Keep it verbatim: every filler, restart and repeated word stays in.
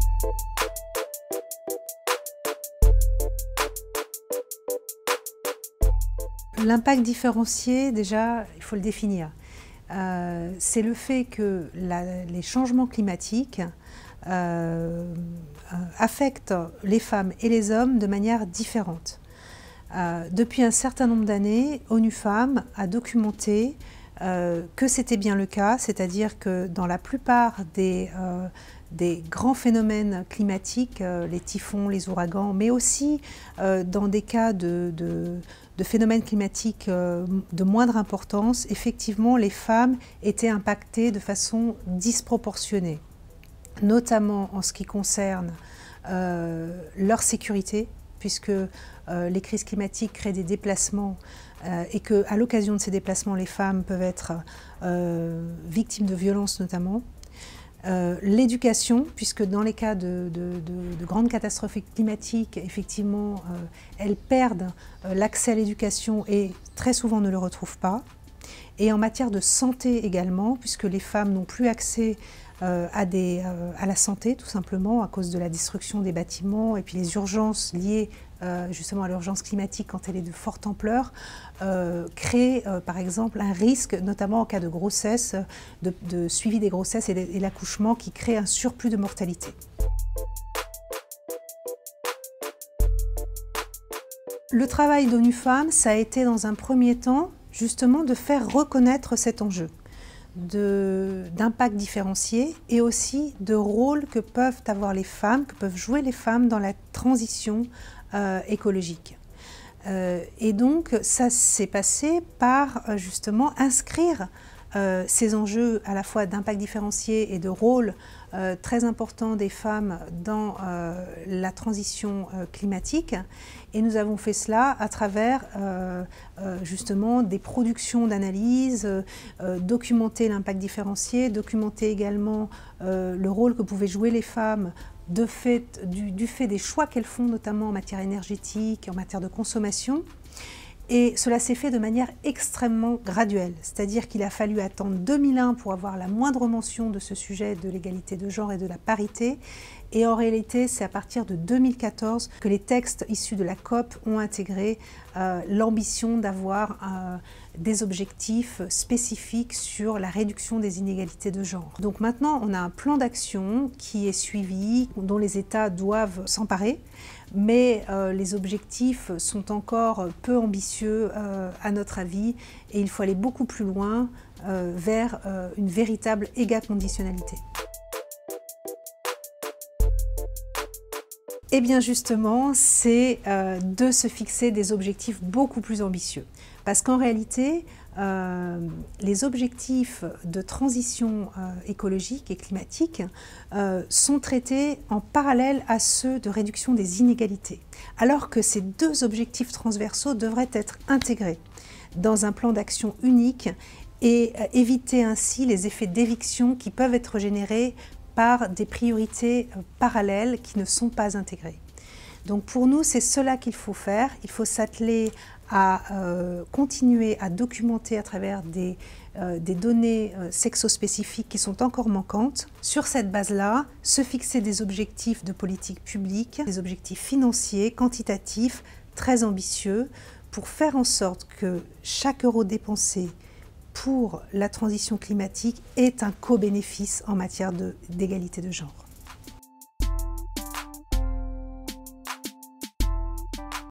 L'impact différencié, déjà, il faut le définir. Euh, c'est le fait que la, les changements climatiques euh, affectent les femmes et les hommes de manière différente. Euh, depuis un certain nombre d'années, ONU Femmes a documenté euh, que c'était bien le cas, c'est-à-dire que dans la plupart des, euh, des grands phénomènes climatiques, euh, les typhons, les ouragans, mais aussi euh, dans des cas de, de, de phénomènes climatiques euh, de moindre importance, effectivement, les femmes étaient impactées de façon disproportionnée, notamment en ce qui concerne euh, leur sécurité, puisque euh, les crises climatiques créent des déplacements euh, et qu'à l'occasion de ces déplacements, les femmes peuvent être euh, victimes de violences notamment. Euh, L'éducation, puisque dans les cas de, de, de, de grandes catastrophes climatiques, effectivement, euh, elles perdent euh, l'accès à l'éducation et très souvent ne le retrouvent pas. Et en matière de santé également, puisque les femmes n'ont plus accès euh, à, des, euh, à la santé, tout simplement, à cause de la destruction des bâtiments et puis les urgences liées euh, justement à l'urgence climatique quand elle est de forte ampleur, euh, créent euh, par exemple un risque, notamment en cas de grossesse, de, de suivi des grossesses et, et l'accouchement, qui crée un surplus de mortalité. Le travail d'ONU Femmes, ça a été dans un premier temps justement de faire reconnaître cet enjeu d'impact différencié et aussi de rôle que peuvent avoir les femmes, que peuvent jouer les femmes dans la transition euh, écologique. Euh, et donc ça s'est passé par euh, justement inscrire euh, ces enjeux à la fois d'impact différencié et de rôle euh, très important des femmes dans euh, la transition euh, climatique. Et nous avons fait cela à travers euh, euh, justement des productions d'analyse, euh, documenter l'impact différencié, documenter également euh, le rôle que pouvaient jouer les femmes de fait, du, du fait des choix qu'elles font, notamment en matière énergétique, en matière de consommation. Et cela s'est fait de manière extrêmement graduelle, c'est-à-dire qu'il a fallu attendre deux mille un pour avoir la moindre mention de ce sujet de l'égalité de genre et de la parité. Et en réalité, c'est à partir de deux mille quatorze que les textes issus de la COP ont intégré euh, l'ambition d'avoir euh, des objectifs spécifiques sur la réduction des inégalités de genre. Donc maintenant, on a un plan d'action qui est suivi, dont les États doivent s'emparer, mais euh, les objectifs sont encore peu ambitieux euh, à notre avis, et il faut aller beaucoup plus loin euh, vers euh, une véritable égaconditionnalité. Eh bien justement, c'est euh, de se fixer des objectifs beaucoup plus ambitieux. Parce qu'en réalité, euh, les objectifs de transition euh, écologique et climatique euh, sont traités en parallèle à ceux de réduction des inégalités. Alors que ces deux objectifs transversaux devraient être intégrés dans un plan d'action unique et euh, éviter ainsi les effets d'éviction qui peuvent être générés par des priorités parallèles qui ne sont pas intégrées. Donc pour nous, c'est cela qu'il faut faire. Il faut s'atteler à euh, continuer à documenter à travers des, euh, des données euh, sexospécifiques qui sont encore manquantes. Sur cette base-là, se fixer des objectifs de politique publique, des objectifs financiers, quantitatifs, très ambitieux, pour faire en sorte que chaque euro dépensé pour la transition climatique est un co-bénéfice en matière d'égalité de genre.